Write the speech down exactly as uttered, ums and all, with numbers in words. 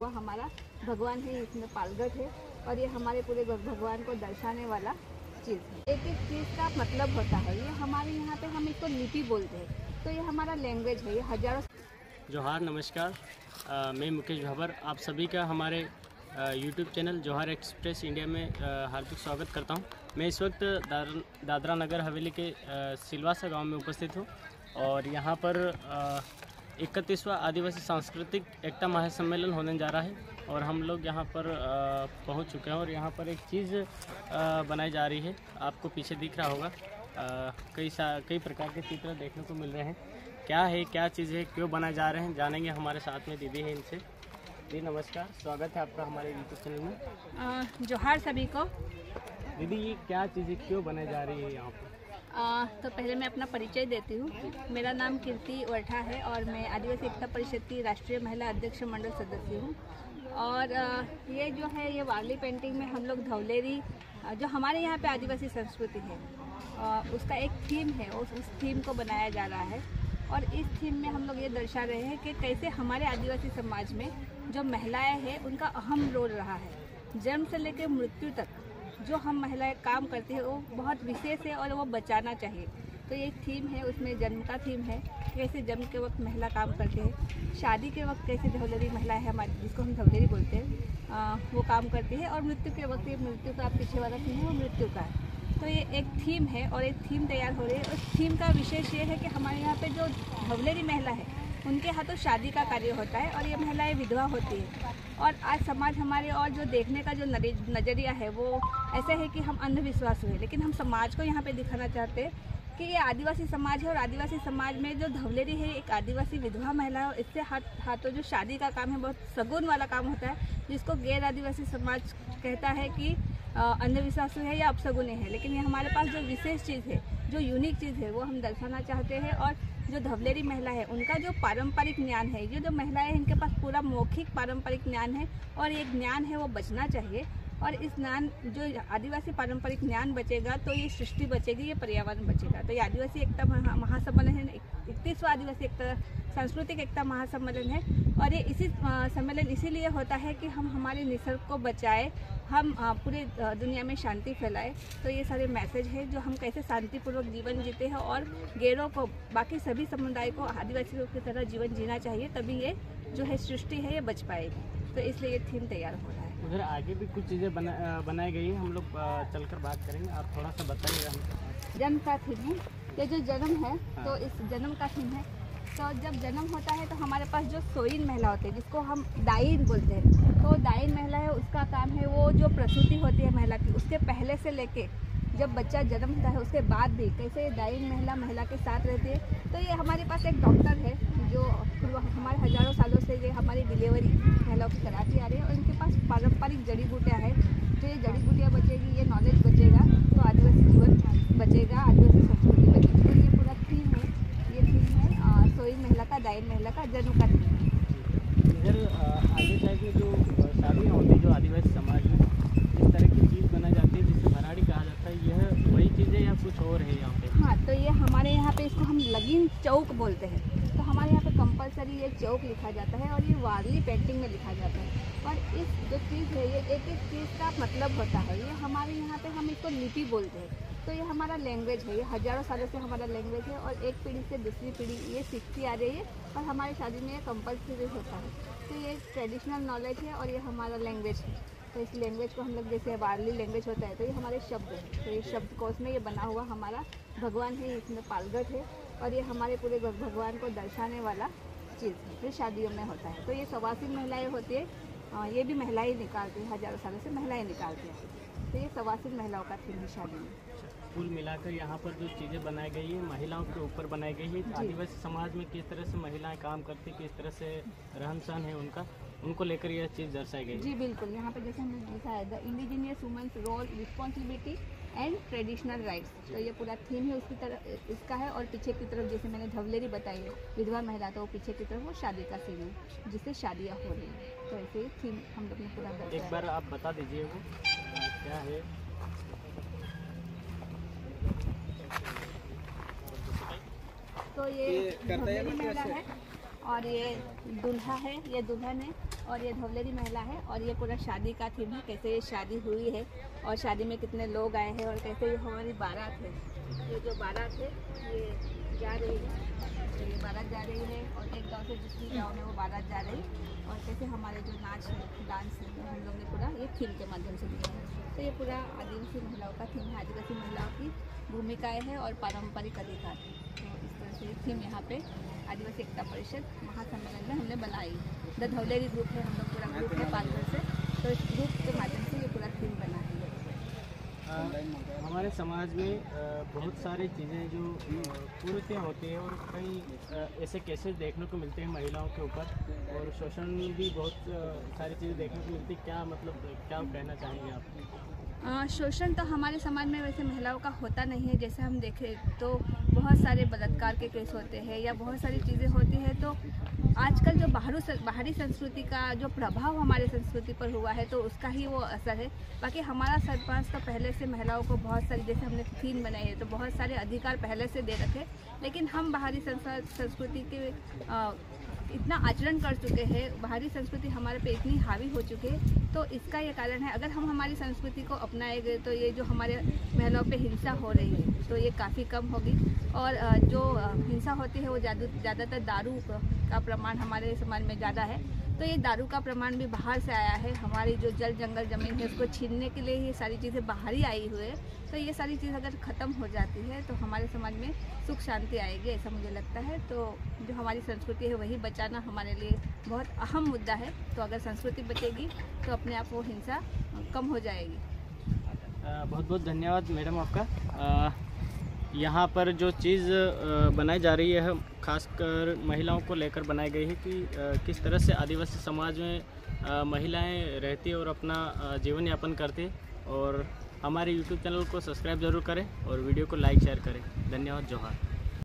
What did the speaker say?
वो हमारा भगवान है, इसमें पालगट है और ये हमारे पूरे भगवान को दर्शाने वाला चीज़ है। एक एक चीज़ का मतलब होता है। ये हमारे यहाँ पे हम इसको लिपि बोलते हैं, तो ये हमारा लैंग्वेज है। ये हजारों जोहार, नमस्कार। आ, मैं मुकेश भवर आप सभी का हमारे YouTube channel Johar express India में आ, हार्दिक स्वागत करता हूं। मैं इस वक्त दादर, दादरा नगर हवेली के आ, सिलवासा गांव में उपस्थित हूं और यहां पर इकतीसवां आदिवासी सांस्कृतिक एकता महासम्मेलन होने जा रहा है और हम लोग यहां पर आ, पहुंच चुके हैं और यहां पर एक चीज़ आ, बनाई जा रही है। आपको पीछे दिख रहा होगा, आ, कई सा कई प्रकार के चित्र देखने को मिल रहे हैं। क्या है, क्या चीज़ है, क्यों बनाए जा रहे हैं, जानेंगे। हमारे साथ में दीदी है, इनसे। जी नमस्कार, स्वागत है आपका हमारे यूट्यूब चैनल में। जोहार सभी को। दीदी ये क्या चीज़ है, क्यों बनाई जा रही है यहाँ पर? आ, तो पहले मैं अपना परिचय देती हूँ। मेरा नाम कीर्ति वर्ठा है और मैं आदिवासी एकता परिषद की राष्ट्रीय महिला अध्यक्ष मंडल सदस्य हूँ। और आ, ये जो है ये वारली पेंटिंग में हम लोग धवलेरी, जो हमारे यहाँ पे आदिवासी संस्कृति है, आ, उसका एक थीम है, उस उस थीम को बनाया जा रहा है। और इस थीम में हम लोग ये दर्शा रहे हैं कि कैसे हमारे आदिवासी समाज में जो महिलाएं हैं उनका अहम रोल रहा है। जन्म से लेकर मृत्यु तक जो हम महिलाएं काम करती है वो बहुत विशेष है और वो बचाना चाहिए। तो ये थीम है, उसमें जन्म का थीम है, कैसे जन्म के वक्त महिला काम करती है, शादी के वक्त कैसे धवलेरी महिला है हमारी, जिसको हम धवलेरी बोलते हैं, आ, वो काम करती है। और मृत्यु के वक्त, ये मृत्यु का पीछे वाला थीम है वो मृत्यु का है। तो ये एक थीम है और एक थीम तैयार हो रही है। उस थीम का विशेष ये है कि हमारे यहाँ पे जो धवलेरी महिला है उनके हाथों शादी का कार्य होता है और ये महिलाएं विधवा होती है। और आज समाज हमारे और जो देखने का जो नज़रिया है वो ऐसा है कि हम अंधविश्वास हुए, लेकिन हम समाज को यहाँ पे दिखाना चाहते हैं कि ये आदिवासी समाज है और आदिवासी समाज में जो धवलेरी है एक आदिवासी विधवा महिला है। इससे हाथ हाथों जो शादी का काम है बहुत सगुन वाला काम होता है, जिसको गैर आदिवासी समाज कहता है कि अंधविश्वास है या अपशगुनी है। लेकिन ये हमारे पास जो विशेष चीज़ है, जो यूनिक चीज़ है, वो हम दर्शाना चाहते हैं। और जो धवलेरी महिला है उनका जो पारंपरिक ज्ञान है, ये जो महिलाएं हैं इनके पास पूरा मौखिक पारंपरिक ज्ञान है और ये ज्ञान है वो बचना चाहिए। और इस ज्ञान, जो आदिवासी पारंपरिक ज्ञान बचेगा तो ये सृष्टि बचेगी, ये पर्यावरण बचेगा। तो ये आदिवासी एकता महासम्मेलन है, इकतीसवां आदिवासी एकता सांस्कृतिक एकता महासम्मेलन है। और ये इसी सम्मेलन इसीलिए होता है कि हम हमारे निसर्ग को बचाए, हम पूरे दुनिया में शांति फैलाए। तो ये सारे मैसेज है जो हम कैसे शांतिपूर्वक जीवन जीते हैं और गैरों को, बाकी सभी समुदाय को आदिवासियों की तरह जीवन जीना चाहिए, तभी ये जो है सृष्टि है ये बच पाएगी। तो इसलिए ये थीम तैयार हो रहा है। उधर आगे भी कुछ चीज़ें बना बनाई गई हैं, हम लोग चलकर बात करेंगे। आप थोड़ा सा बताइए हमको। जन्म का थीम है, ये जो जन्म है तो इस जन्म का थीम है। तो जब जन्म होता है तो हमारे पास जो सोइन महिला होती है, जिसको हम दाइन बोलते हैं, तो दाइन महिला है, उसका काम है वो जो प्रसूति होती है महिला की, उसके पहले से लेके जब बच्चा जन्म होता है उसके बाद भी कैसे दाइन महिला महिला के साथ रहती है। तो ये हमारे पास एक डॉक्टर है जो हमारे हजारों सालों से ये हमारी डिलीवरी महिलाओं की कराती आ रही है और इनके पास पारंपरिक जड़ी बूटियाँ हैं। तो ये जड़ी बूटियाँ बचेगी, ये नॉलेज बचेगा, तो आदिवासी जीवन बचेगा, आदिवासी संस्कृति बचेगी। तो ये पूरा थीम है, ये थीम है सोई महिला का, दाइन महिला का, जन्म का थीम है। इधर आगे साइड में जो शादियाँ होती है जो आदिवासी समाज में इस तरह की चीज़ बनाई जाती है जिसे भराड़ी कहा जाता है, यह वही चीज़ है या कुछ और है यहाँ पे? हाँ, तो ये हमारे यहाँ पे इसको हम लगीन चौक बोलते हैं। तो हमारे यहाँ पे कंपलसरी ये चौक लिखा जाता है और ये वारली पेंटिंग में लिखा जाता है। और इस जो चीज़ है ये एक एक चीज़ का मतलब होता है। ये हमारे यहाँ पे हम इसको लिपि बोलते हैं। तो ये हमारा लैंग्वेज है, ये हजारों सालों से हमारा लैंग्वेज है और एक पीढ़ी से दूसरी पीढ़ी ये सीखती आ रही है और हमारी शादी में ये कंपलसरी होता है। तो ये ट्रेडिशनल नॉलेज है और ये हमारा लैंग्वेज है। तो इस लैंग्वेज को हम लोग, जैसे वारली लैंग्वेज होता है, तो ये हमारे शब्द हैं। तो ये शब्दकोश में ये बना हुआ हमारा भगवान है, इसमें पालगट है और ये हमारे पूरे भगवान को दर्शाने वाला चीज़ है, जो शादियों में होता है। तो ये सवासीन महिलाएं होती है, ये भी महिलाएं निकालती है, हजारों सालों से महिलाएं निकालती हैं। तो ये सवासीन महिलाओं का थीम है शादी में। कुल मिलाकर यहाँ पर जो चीज़ें बनाई गई है महिलाओं के ऊपर बनाई गई है। आदिवासी समाज में किस तरह से महिलाएं काम करती, किस तरह से रहन सहन है उनका, उनको लेकर यह चीज़ दर्शाई गई। जी बिल्कुल, यहाँ पे जैसे हमने लिखा है the indigenous women's role, responsibility and traditional rights. तो ये पूरा थीम है उसकी तरफ इसका है। और पीछे की तरफ जैसे मैंने धवलेरी बताई है, विधवा महिला, तो वो पीछे की तरफ वो शादी का सीन है जिससे शादियाँ हो रही हैं। तो ऐसे ही थीम हम लोग ने पूरा। एक बार आप बता दीजिए वो क्या है। तो ये धवलेरी महिला है और ये दूल्हा है, ये दुल्हन है। और ये धौलेरी महिला है और ये पूरा शादी का थीम है, कैसे ये शादी हुई है और शादी में कितने लोग आए हैं और कैसे ये हमारी बारात है। ये जो बारात है ये जा रही है, तो ये बारात जा रही है और एक गाँव से दूसरी गाँव में वो बारात जा रही है और कैसे हमारे जो नाच है, डांस है, हम लोग ने पूरा ये थीम के माध्यम से दिया है। तो ये पूरा आदिवासी महिलाओं का थीम है, आदिवासी महिलाओं की भूमिकाएँ हैं और पारंपरिक अधिकार। तो इस तरह से ये थीम यहाँ पे आदिवासी एकता परिषद महासम्मेलन में हमने बनाई। द धौलेरी ग्रुप है, हम लोग पूरा ग्रुप है पालघर से, तो इस ग्रुप के माध्यम से ये पूरा थीम बना है। आ, हमारे समाज में आ, बहुत सारी चीज़ें जो कुरीतियाँ होती हैं और कई ऐसे केसेस देखने को मिलते हैं महिलाओं के ऊपर, और शोषण भी बहुत आ, सारी चीज़ें देखने को मिलती। क्या मतलब क्या कहना चाहेंगे आप? आ, शोषण तो हमारे समाज में वैसे महिलाओं का होता नहीं है। जैसे हम देखें तो बहुत सारे बलात्कार के केस होते हैं या बहुत सारी चीज़ें होती हैं। तो आजकल जो बाहरी बाहरी संस्कृति का जो प्रभाव हमारे संस्कृति पर हुआ है तो उसका ही वो असर है। बाकी हमारा सरपंच तो पहले से महिलाओं को बहुत सारी, जैसे हमने थीम बनाई है तो बहुत सारे अधिकार पहले से दे रखे, लेकिन हम बाहरी संस्कृति के आ, इतना आचरण कर चुके हैं, बाहरी संस्कृति हमारे पे इतनी हावी हो चुके हैं। तो इसका ये कारण है, अगर हम हमारी संस्कृति को अपनाएंगे तो ये जो हमारे महिलाओं पे हिंसा हो रही है तो ये काफ़ी कम होगी। और जो हिंसा होती है वो ज़्यादातर दारू का प्रमाण हमारे समाज में ज़्यादा है, तो ये दारू का प्रमाण भी बाहर से आया है। हमारी जो जल जंगल ज़मीन है उसको छीनने के लिए ये सारी चीज़ें बाहर ही आई हुई है। तो ये सारी चीज़ अगर ख़त्म हो जाती है तो हमारे समाज में सुख शांति आएगी, ऐसा मुझे लगता है। तो जो हमारी संस्कृति है वही बचाना हमारे लिए बहुत अहम मुद्दा है। तो अगर संस्कृति बचेगी तो अपने आप वो हिंसा कम हो जाएगी। बहुत बहुत धन्यवाद मैडम आपका। यहाँ पर जो चीज़ बनाई जा रही है खासकर महिलाओं को लेकर बनाई गई है कि किस तरह से आदिवासी समाज में महिलाएं रहती है और अपना जीवन यापन करती है। और हमारे यूट्यूब चैनल को सब्सक्राइब ज़रूर करें और वीडियो को लाइक शेयर करें। धन्यवाद। जोहार।